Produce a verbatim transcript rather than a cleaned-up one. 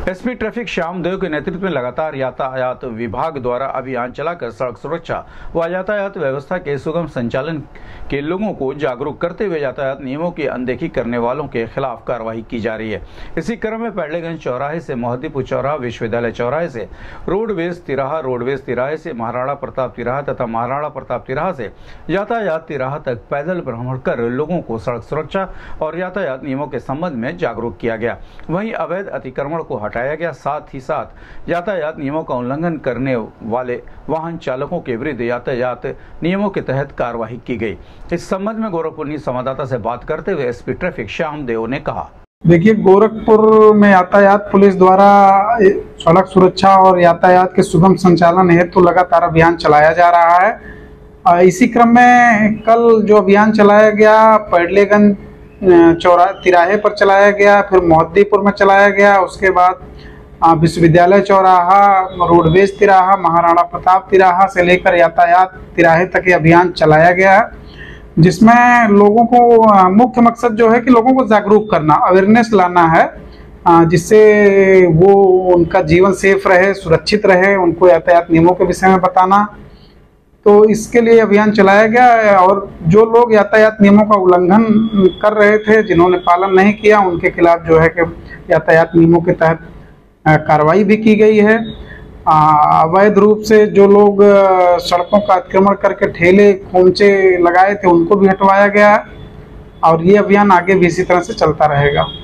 SP traffic Shyam देव के नेतृत्व में लगातार यातायात विभाग द्वारा अभियान चलाकर सड़क सुरक्षा व यातायात व्यवस्था के सुगम संचालन के लोगों को जागरूक करते हुए यातायात नियमों की अनदेखी करने वालों के खिलाफ कार्रवाई की जा रही है। इसी क्रम में पैडलेगंज चौराहे से मोहद्दीपुर चौराहा, विश्वविद्यालय चौराहे से रोडवेज तिराहा, रोडवेज तिराहे से महाराणा प्रताप तिराहा तथा महाराणा प्रताप तिराहा से यातायात तिराहा तक पैदल भ्रमण कर लोगों को सड़क सुरक्षा और यातायात नियमों के संबंध में जागरूक किया गया। वहीं अवैध अतिक्रमण को हटाया गया। साथ ही साथ यातायात नियमों का उल्लंघन करने वाले वाहन चालकों के विरुद्ध यातायात नियमों के तहत कार्रवाई की गई। इस संबंध में गोरखपुर संवाददाता से बात करते हुए एसपी ट्रैफिक श्याम देव ने कहा, देखिए, गोरखपुर में यातायात पुलिस द्वारा सड़क सुरक्षा और यातायात के सुगम संचालन हेतु लगातार अभियान चलाया जा रहा है। इसी क्रम में कल जो अभियान चलाया गया पैडलेगंज चौराहे तिराहे पर चलाया गया, फिर मोहद्दीपुर में चलाया गया, उसके बाद विश्वविद्यालय चौराहा, रोडवेज तिराहा, महाराणा प्रताप तिराहा से लेकर यातायात तिराहे तक ये अभियान चलाया गया है, जिसमें लोगों को मुख्य मकसद जो है कि लोगों को जागरूक करना, अवेयरनेस लाना है, जिससे वो उनका जीवन सेफ रहे, सुरक्षित रहे, उनको यातायात नियमों के विषय में बताना। तो इसके लिए अभियान चलाया गया और जो लोग यातायात नियमों का उल्लंघन कर रहे थे, जिन्होंने पालन नहीं किया, उनके खिलाफ जो है कि यातायात नियमों के तहत कार्रवाई भी की गई है। अवैध रूप से जो लोग सड़कों का अतिक्रमण करके ठेले खोमचे लगाए थे, उनको भी हटवाया गया और ये अभियान आगे भी इसी तरह से चलता रहेगा।